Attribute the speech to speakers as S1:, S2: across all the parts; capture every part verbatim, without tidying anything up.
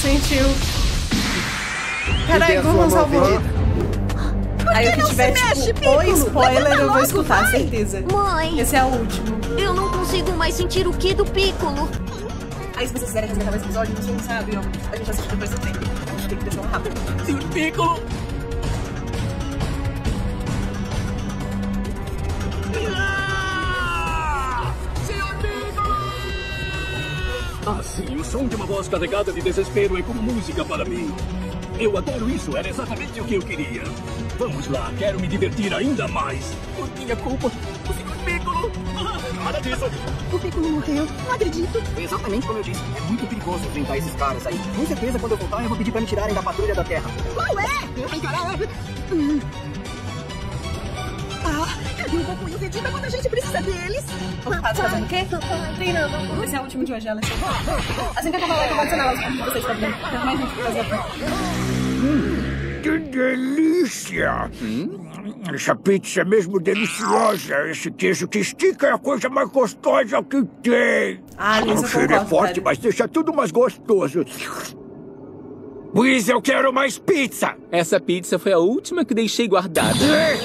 S1: sentiu. Peraí, Google salvou. Aí o que tiver, tipo, o spoiler eu vou escutar, certeza.
S2: Mãe!
S1: Esse é o último.
S2: Eu não consigo mais sentir o Ki do Piccolo.
S1: Aí se vocês quiserem resgatar esse episódio, você não sabe, ó. A gente assiste depois do tempo. A gente tem que deixar um rápido.
S3: Senhor Piccolo! Senhor Piccolo! Ah, sim, o som de uma voz carregada de desespero é como música para mim. Eu adoro isso, era exatamente o que eu queria. Vamos lá, quero me divertir ainda mais. Por minha culpa, o senhor Piccolo. Nada disso.
S4: O Piccolo morreu, não acredito.
S5: Exatamente como eu disse, é muito perigoso enfrentar esses caras aí. Com certeza, quando eu voltar, eu vou pedir pra me tirarem da patrulha da Terra.
S4: Qual é? Eu vou encarar. Hum. Ah, cadê o Goku e o Vegeta quando a gente precisa deles?
S1: O rapaz fazendo o quê? Treinando. Esse é o último de hoje, Alex. Assim que acabar a live, eu vou adicionar os vídeos que vocês estão vendo. Tem mais gente pra fazer aqui.
S6: Hum, que delícia! Hum? Essa pizza é mesmo deliciosa. Esse queijo que estica é a coisa mais gostosa que tem.
S1: Ah, Liz,
S6: o cheiro é forte, velho. Mas deixa tudo mais gostoso. Luiz, eu quero mais pizza!
S3: Essa pizza foi a última que deixei guardada.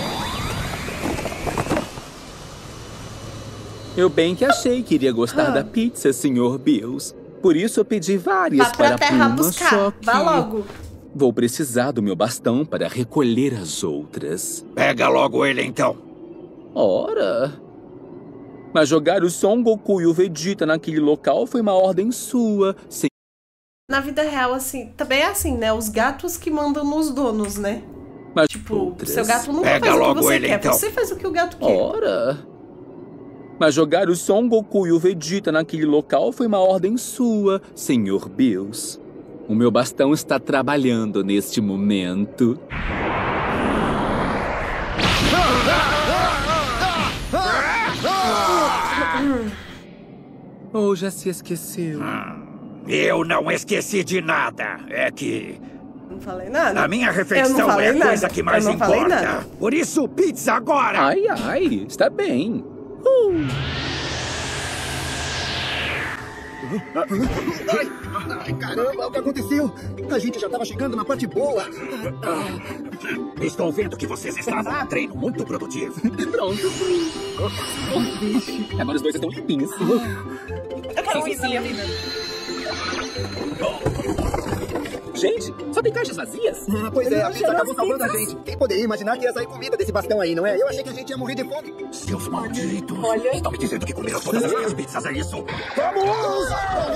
S3: Eu bem que achei que iria gostar ah. da pizza, senhor Bills. Por isso eu pedi várias
S1: Vá pra
S3: para
S1: terra
S3: Puma,
S1: buscar.
S3: Só que...
S1: Vá logo.
S3: Vou precisar do meu bastão para recolher as outras.
S6: Pega logo ele, então.
S3: Ora... Mas jogar o Son Goku e o Vegeta naquele local foi uma ordem sua, sem...
S1: Na vida real, assim, também é assim, né? Os gatos que mandam nos donos, né?
S3: Mas
S1: tipo,
S3: outras...
S1: seu gato nunca
S6: Pega
S1: faz o que
S6: logo
S1: você
S6: ele,
S1: quer.
S6: então.
S1: Você faz o que o gato quer.
S3: Ora... Mas jogar o Son Goku e o Vegeta naquele local foi uma ordem sua, senhor Bills. O meu bastão está trabalhando neste momento. Ou já se esqueceu?
S6: Eu não esqueci de nada. É que...
S1: Não falei nada.
S6: A minha refeição é a coisa que mais importa. Por isso, pizza agora!
S3: Ai, ai, está bem. Uh.
S5: Ai, ai, caramba, o que aconteceu? A gente já estava chegando na parte boa.
S6: Ah, estou vendo que vocês estavam em treino muito produtivo.
S3: Pronto. Oh, agora os dois estão limpinhos.
S1: Eu quero isso na minha vida.
S3: Gente, só tem caixas vazias?
S5: Ah, pois é, a pizza acabou salvando a gente. Quem poderia imaginar que ia sair comida desse bastão aí, não é? Eu achei que a gente ia morrer de fome.
S6: Seus malditos.
S1: Olha.
S6: Estão me dizendo que comeram todas as minhas pizzas, é isso?
S5: Vamos!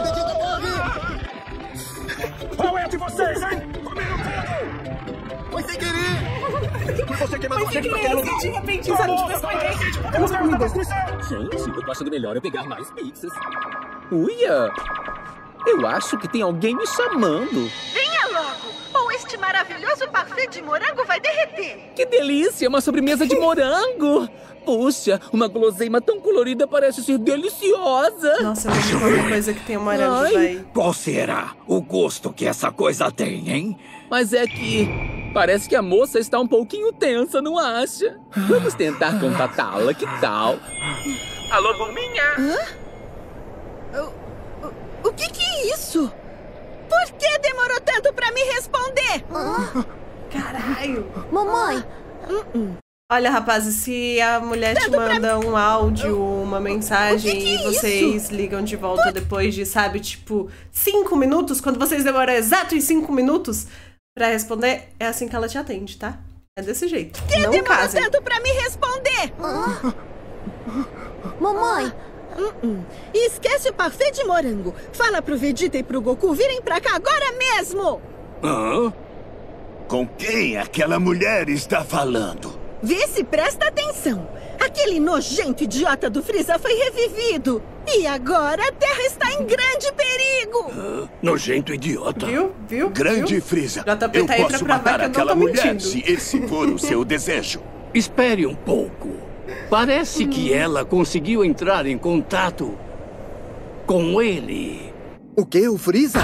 S6: Qual é a de vocês, hein? Comeram tudo!
S5: Foi sem querer! Foi você que mandou a gente pra aquele lugar!
S1: De repente, isso a gente pensou em quem?
S3: Gente, eu tô achando melhor eu pegar mais pizzas. Uia! Eu acho que tem alguém me chamando.
S4: Venha logo, ou este maravilhoso parfait de morango vai derreter.
S3: Que delícia, uma sobremesa de morango. Puxa, uma guloseima tão colorida parece ser deliciosa.
S1: Nossa, eu amo qualquer coisa que tem morango, vai.
S6: Qual será o gosto que essa coisa tem, hein?
S3: Mas é que... parece que a moça está um pouquinho tensa, não acha? Vamos tentar contatá-la, que tal? Alô, Bulminha?
S4: Hã? O que que é isso? Por que demorou tanto pra me responder?
S1: Ah, caralho.
S2: Mamãe.
S1: Olha, rapazes, se a mulher te manda um áudio, uma mensagem
S4: que que é
S1: e vocês isso? ligam de volta Por... depois de, sabe, tipo, cinco minutos, quando vocês demoram exatos cinco minutos pra responder, é assim que ela te atende, tá? É desse jeito.
S4: Por que
S1: não
S4: demorou
S1: casem.
S4: tanto pra me responder?
S2: Ah. Mamãe.
S4: Uh -uh. Esquece o parfait de morango. Fala pro Vegeta e pro Goku virem pra cá agora mesmo.
S7: Hã? Com quem aquela mulher está falando?
S4: Vê se presta atenção. Aquele nojento idiota do Freeza foi revivido. E agora a Terra está em grande perigo.
S7: Hã? Nojento idiota.
S1: Viu? Viu?
S7: Grande
S1: Viu?
S7: Freeza.
S1: Eu
S7: tá posso matar aquela mulher
S1: mentindo.
S7: se esse for o seu desejo.
S8: Espere um pouco. Parece hum. que ela conseguiu entrar em contato com ele.
S5: O quê? O Freeza?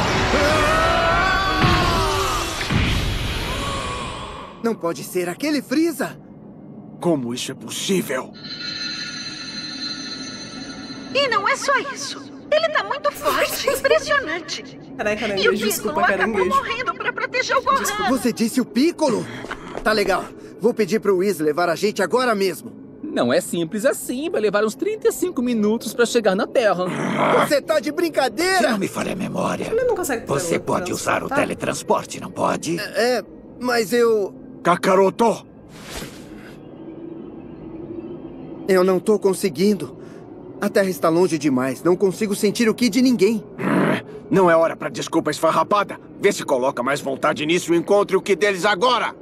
S5: Não pode ser aquele Freeza!
S7: Como isso é possível?
S4: E não é só isso. Ele tá muito forte, impressionante.
S1: Caralho,
S4: E o
S1: caranguejo,
S4: Piccolo
S1: desculpa,
S4: acabou
S1: caranguejo.
S4: morrendo pra proteger o Gohan.
S9: Você disse o Piccolo? Tá legal. Vou pedir pro Whis levar a gente agora mesmo.
S5: Não é simples assim. Vai levar uns trinta e cinco minutos pra chegar na Terra.
S9: Você tá de brincadeira?
S7: Não me falha a memória.
S1: Ele não consegue
S7: Você pode usar o teletransporte, não pode?
S9: É, mas eu...
S6: Kakaroto!
S9: Eu não tô conseguindo. A Terra está longe demais. Não consigo sentir o ki de ninguém.
S6: Não é hora pra desculpa esfarrapada. Vê se coloca mais vontade nisso e encontre o que deles agora.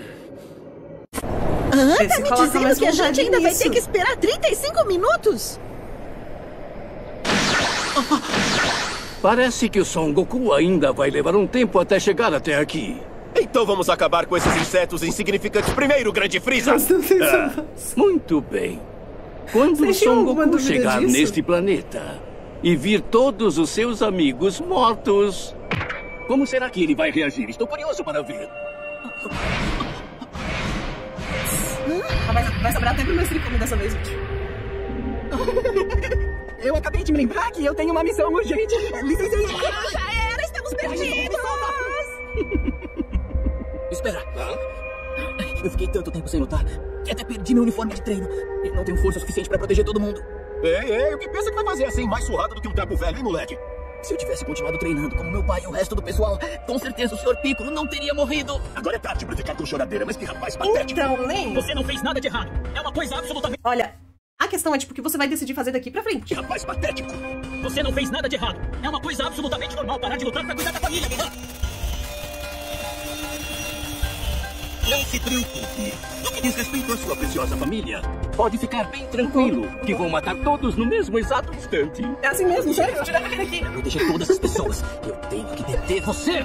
S4: Ah, tá
S1: Esse
S4: me
S1: coloca
S4: dizendo
S1: mais
S4: que a gente
S1: vontade
S4: ainda vai
S1: nisso.
S4: ter que esperar trinta e cinco minutos?
S8: Parece que o Son Goku ainda vai levar um tempo até chegar até aqui.
S10: Então vamos acabar com esses insetos insignificantes primeiro, grande Freeza!
S8: Ah, muito bem. Quando o
S1: Vocês tinham
S8: Son
S1: alguma
S8: Goku
S1: dúvida
S8: chegar
S1: disso?
S8: neste planeta e vir todos os seus amigos mortos, como será que ele vai reagir? Estou curioso para ver.
S1: Ah, vai, vai sobrar até pro meu Come dessa vez, gente.
S5: Eu acabei de me lembrar que eu tenho uma missão urgente. Licença aí.
S4: Já era, estamos perdidos!
S5: Espera. Eu fiquei tanto tempo sem lutar que até perdi meu uniforme de treino. Eu não tenho força suficiente pra proteger todo mundo.
S10: Ei, ei, o que pensa que vai fazer assim mais surrado do que um trapo velho, hein, moleque?
S5: Se eu tivesse continuado treinando como meu pai e o resto do pessoal, com certeza o senhor Piccolo não teria morrido.
S10: Agora é tarde pra ficar com choradeira, mas que rapaz patético.
S1: Então, nem...
S5: Você não fez nada de errado. É uma coisa absolutamente...
S1: Olha, a questão é tipo o que você vai decidir fazer daqui pra frente.
S10: Que rapaz patético.
S5: Você não fez nada de errado. É uma coisa absolutamente normal parar de lutar pra cuidar da família, Gohan.
S8: Não se preocupe. No que diz respeito à sua preciosa família, pode ficar bem tranquilo que vou matar todos no mesmo exato instante.
S1: É assim mesmo, sério? Eu tirei aquele aqui.
S5: Pra proteger todas as pessoas, eu tenho que deter você.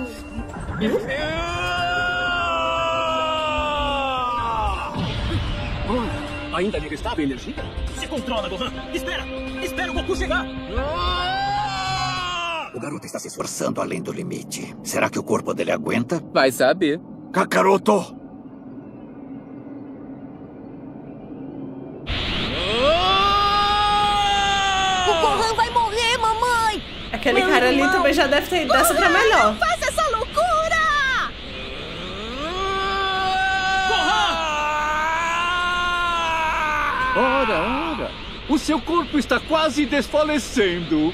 S8: Ora, ainda lhe restava energia?
S5: Se controla, Gohan. Espera. Espera o Goku chegar.
S7: O garoto está se esforçando além do limite. Será que o corpo dele aguenta?
S5: Vai saber.
S6: Kakaroto!
S2: O Gohan vai morrer, mamãe!
S1: Aquele cara ali também já deve ter ido dessa pra melhor.
S4: Faz essa loucura!
S8: Ora, ora. O seu corpo está quase desfalecendo.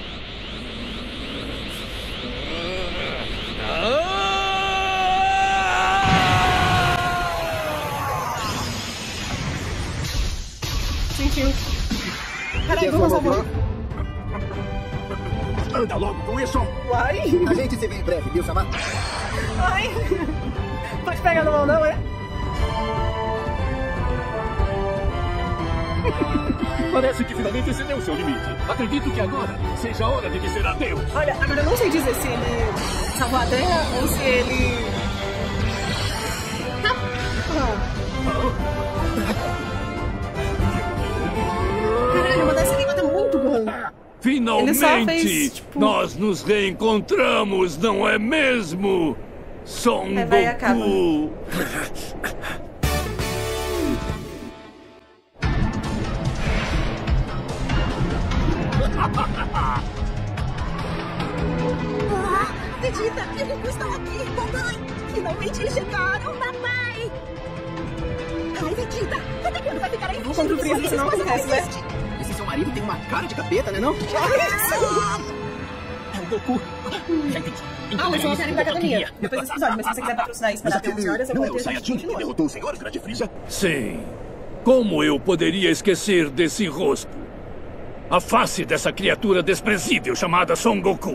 S1: Sentiu. Caralho, vamos salvar.
S6: Anda logo com isso!
S1: Vai.
S9: A gente se vê em breve, viu, Samar?
S1: Ai. Pode pegar na mão, não, é?
S8: Parece que finalmente excedeu o seu limite. Acredito que agora seja a hora de dizer adeus.
S1: Olha, agora eu não sei dizer se ele salvou a Terra ou se ele... Caralho, uma dessa língua tá muito Gohan.
S8: Finalmente,
S1: Ele só fez, tipo...
S8: nós nos reencontramos, não é mesmo? Son
S1: É, vai, acaba.
S8: Goku.
S4: Ah, Vegeta e o Goku estão aqui, mamãe! Finalmente eles chegaram, papai! Ai, Vegeta, até quando vai ficar aí?
S1: Vou contra o Freeza, senão acontece, né?
S5: Esse seu marido tem uma cara de capeta, né não? É o Goku. Já entendi.
S1: Ah, mas eu quero ir pra academia depois desse episódio, mas se você quiser patrocinar e esperar até onze horas, eu
S10: Não
S1: vou
S10: é o
S1: ter
S10: Saiyajin que derrotou o senhor, grande Freeza?
S8: Sim. Como eu poderia esquecer desse rosto? A face dessa criatura desprezível chamada Son Goku.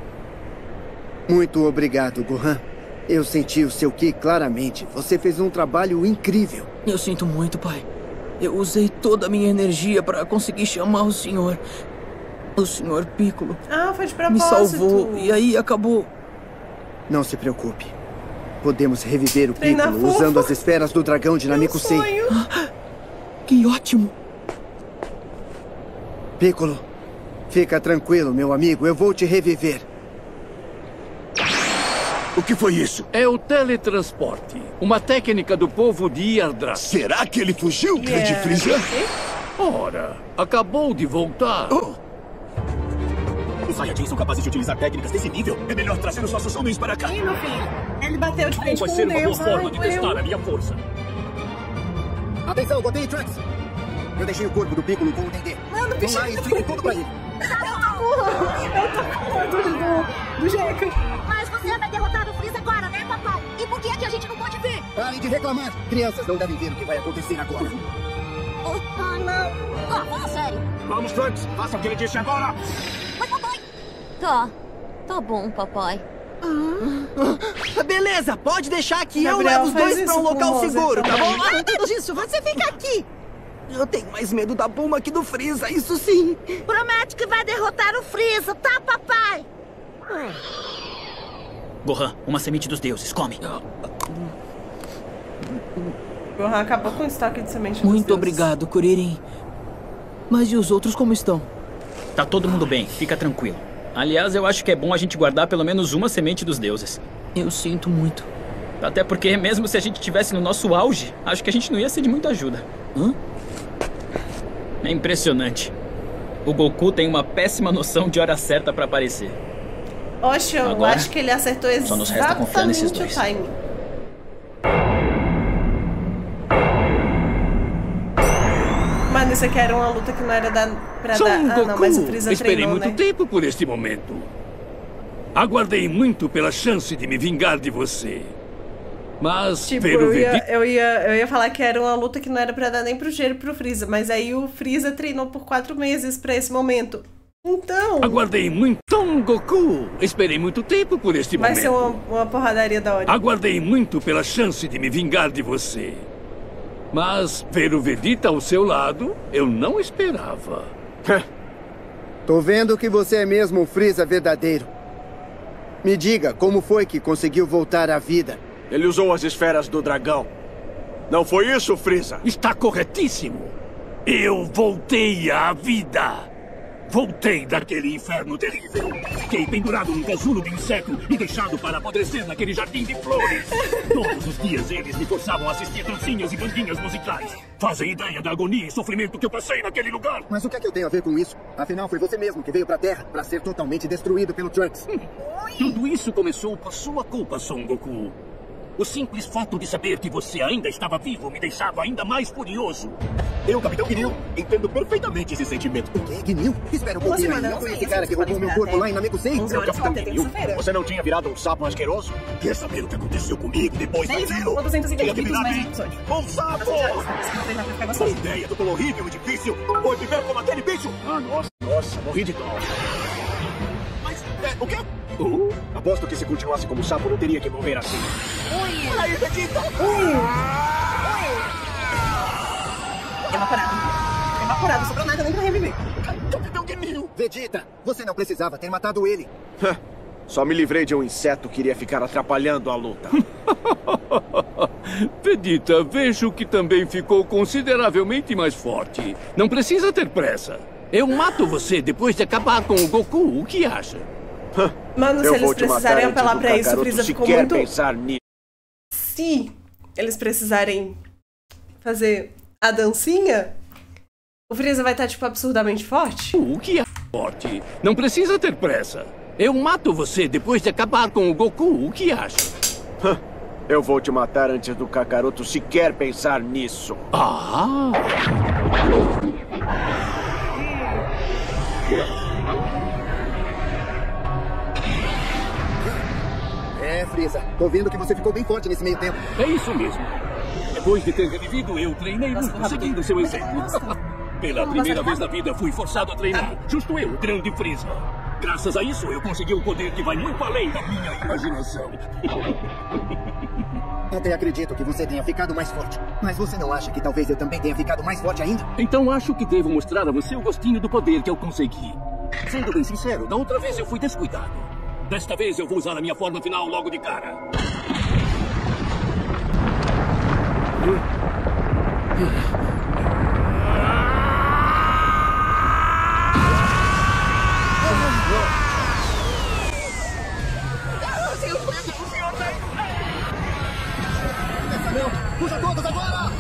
S9: Muito obrigado, Gohan. Eu senti o seu ki claramente. Você fez um trabalho incrível.
S5: Eu sinto muito, pai. Eu usei toda a minha energia para conseguir chamar o senhor. O senhor Piccolo.
S1: Ah, foi de
S5: Me
S1: propósito.
S5: salvou e aí acabou.
S9: Não se preocupe. Podemos reviver o
S1: Treinar
S9: Piccolo
S1: fofo.
S9: usando as esferas do dragão de Namekusei.
S1: Sonho.
S5: Que ótimo.
S9: Piccolo, fica tranquilo, meu amigo. Eu vou te reviver.
S7: O que foi isso?
S8: É o teletransporte, uma técnica do povo de Yardrat.
S7: Será que ele fugiu, grande
S1: Yeah.
S7: Freeza?
S8: Ora, acabou de voltar.
S10: Oh. O
S8: Saiyajins são capazes de utilizar técnicas desse nível. É melhor trazer os nossos homens para cá.
S1: Ih, meu filho. Ele bateu de frente
S8: Vai
S1: com
S8: ser
S1: o
S8: uma boa
S1: Deus.
S8: forma
S1: Ai,
S8: de testar
S1: doeu.
S8: a minha força.
S9: Atenção, Goten e Trunks. Eu deixei o corpo do Piccolo com o Dendê.
S1: Mano,
S9: Vão
S1: bicho.
S9: lá e expliquem tudo pra ele.
S1: Eu tô com medo do, do Jeca.
S2: Mas você vai derrotar o Freeza agora, né, papai? E por que é que a gente não pode ver?
S9: Parem de reclamar. Crianças não devem ver o que vai acontecer agora.
S2: Ah, não. Ah, fala sério.
S8: Vamos, Trunks. Faça o que ele disse agora.
S2: Mas, papai...
S11: Tá. Tá bom, papai.
S5: Ah, beleza, pode deixar que eu
S1: Gabriel,
S5: levo os
S1: faz
S5: dois
S1: isso
S5: pra um
S1: com o
S5: local
S1: Mozart
S5: seguro, tá
S1: também.
S5: bom?
S4: Nada disso, você fica aqui.
S5: Eu tenho mais medo da Bulma que do Freeza, isso sim.
S2: Promete que vai derrotar o Freeza, tá, papai?
S5: Gohan, uma semente dos deuses, come.
S1: Gohan acabou com o estoque de semente dos
S5: Muito
S1: deuses.
S5: obrigado, Kuririn. Mas e os outros como estão? Tá todo mundo bem, fica tranquilo. Aliás, eu acho que é bom a gente guardar pelo menos uma semente dos deuses. Eu sinto muito. Até porque, mesmo se a gente estivesse no nosso auge, acho que a gente não ia ser de muita ajuda. Hã? É impressionante. O Goku tem uma péssima noção de hora certa pra aparecer.
S1: Oxe, eu
S5: Agora,
S1: acho que ele acertou
S5: só nos resta confiar nesses
S1: exatamente o
S5: dois.
S1: timing. Mano, isso aqui era uma luta que não era da, pra
S3: Son
S1: dar... Ah,
S3: Goku,
S1: não, mas o Freeza
S3: esperei
S1: treinou,
S3: muito
S1: né?
S3: tempo por este momento. Aguardei muito pela chance de me vingar de você. Mas,
S1: Tipo,
S3: ver o
S1: eu ia,
S3: Vegeta...
S1: eu, ia, eu ia falar que era uma luta que não era pra dar nem pro Gero e pro Freeza, mas aí o Freeza treinou por quatro meses pra esse momento. Então...
S3: Aguardei muito... Son Goku, esperei muito tempo por este
S1: vai
S3: momento.
S1: ser uma, uma porradaria da hora.
S3: Aguardei muito pela chance de me vingar de você. Mas, ver o Vegeta ao seu lado, eu não esperava.
S9: Tô vendo que você é mesmo um Freeza verdadeiro. Me diga, como foi que conseguiu voltar à vida?
S10: Ele usou as esferas do dragão. Não foi isso, Freeza?
S3: Está corretíssimo. Eu voltei à vida. Voltei daquele inferno terrível. Fiquei pendurado num casulo de inseto e deixado para apodrecer naquele jardim de flores. Todos os dias eles me forçavam a assistir dancinhas e bandinhas musicais. Fazem ideia da agonia e sofrimento que eu passei naquele lugar?
S9: Mas o que é que eu tenho a ver com isso? Afinal, foi você mesmo que veio pra Terra pra ser totalmente destruído pelo Trunks.
S3: Tudo isso começou por sua culpa, Son Goku. O simples fato de saber que você ainda estava vivo me deixava ainda mais furioso.
S10: Eu, Capitão Gnil, entendo perfeitamente esse sentimento.
S9: O quê, Gnil? Espera um pouquinho aí. Não foi esse cara que roubou meu corpo lá em Namekusei?
S10: Meu Capitão Gnil, você não tinha virado um sapo asqueroso?
S3: Quer saber o que aconteceu comigo depois daquilo?
S1: ou duzentos e vinte
S3: Queria que
S1: vídeos mais
S3: virarem
S1: um episódio.
S10: Um sapo! A ideia do pelo horrível e difícil foi viver como aquele bicho. Ah, nossa, nossa, morri de dó. Mas, é, o quê? Uh, aposto que se continuasse como sapo não teria que morrer assim. Olha aí, Vegeta!
S1: Evaporado. Evaporado, sobrou nada nem pra reviver.
S10: Capitão Gnil!
S9: Vegeta, você não precisava ter matado ele.
S10: Só me livrei de um inseto que iria ficar atrapalhando a luta.
S3: Vegeta, vejo que também ficou consideravelmente mais forte. Não precisa ter pressa. Eu mato você depois de acabar com o Goku. O que acha?
S1: Mano, se
S10: Eu
S1: eles
S10: vou te matar
S1: precisarem
S10: antes
S1: apelar
S10: do
S1: pra isso, o
S10: Kakaroto
S1: Freeza ficou
S10: sequer
S1: muito...
S10: pensar nisso.
S1: Se eles precisarem fazer a dancinha, o Freeza vai estar, tipo, absurdamente forte.
S3: O que é forte? Não precisa ter pressa. Eu mato você depois de acabar com o Goku. O que acha?
S10: Eu vou te matar antes do Kakaroto sequer pensar nisso.
S3: Ah!
S9: É, Freeza. Tô vendo que você ficou bem forte nesse meio tempo.
S3: É isso mesmo. Depois de ter revivido, eu treinei muito, seguindo seu exemplo. Pela primeira vez na vida, fui forçado a treinar. Justo eu, o grande Freeza. Graças a isso, eu consegui um poder que vai muito além da minha imaginação.
S9: Até acredito que você tenha ficado mais forte. Mas você não acha que talvez eu também tenha ficado mais forte ainda?
S3: Então acho que devo mostrar a você o gostinho do poder que eu consegui. Sendo bem sincero, da outra vez eu fui descuidado. Desta vez eu vou usar a minha forma final logo de cara.
S9: Puxa todos agora!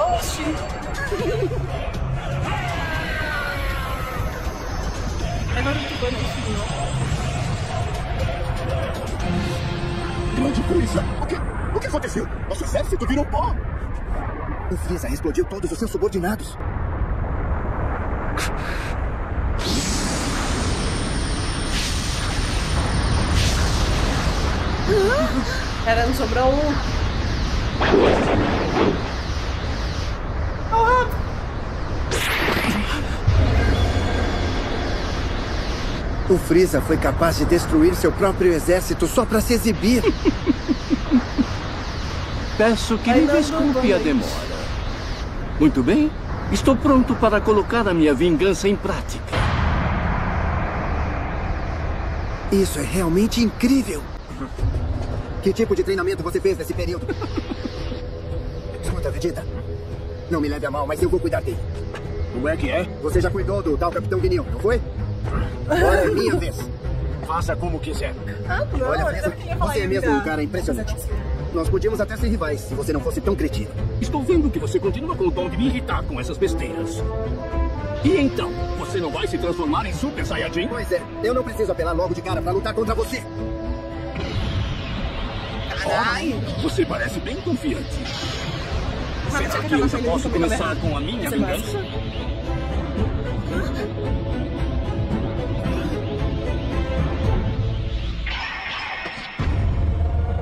S1: Oxi! Eu
S10: Grande Freeza! O que, o que aconteceu? Nosso exército virou pó!
S9: O Freeza explodiu todos os seus subordinados.
S1: Cara, não sobrou um.
S9: O Freeza foi capaz de destruir seu próprio exército só para se exibir.
S8: Peço que me desculpe a demora. Muito bem, estou pronto para colocar a minha vingança em prática.
S9: Isso é realmente incrível. Que tipo de treinamento você fez nesse período? Escuta, Vegeta. Não me leve a mal, mas eu vou cuidar dele.
S10: Como é que é?
S9: Você já cuidou do tal Capitão Guinil, não foi? Agora é minha vez.
S10: Faça como quiser.
S1: Ah, não,
S9: Olha, Freeza, você é mesmo um cara impressionante. Nós podíamos até ser rivais se você não fosse tão cretino.
S8: Estou vendo que você continua com o dom de me irritar com essas besteiras. E então, você não vai se transformar em Super Saiyajin?
S9: Pois é, eu não preciso apelar logo de cara pra lutar contra você.
S1: Ai.
S8: Oh, você parece bem confiante. Será que eu já posso começar com a minha vingança?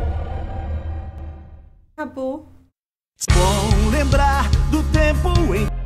S1: Acabou.
S3: Bom lembrar do tempo em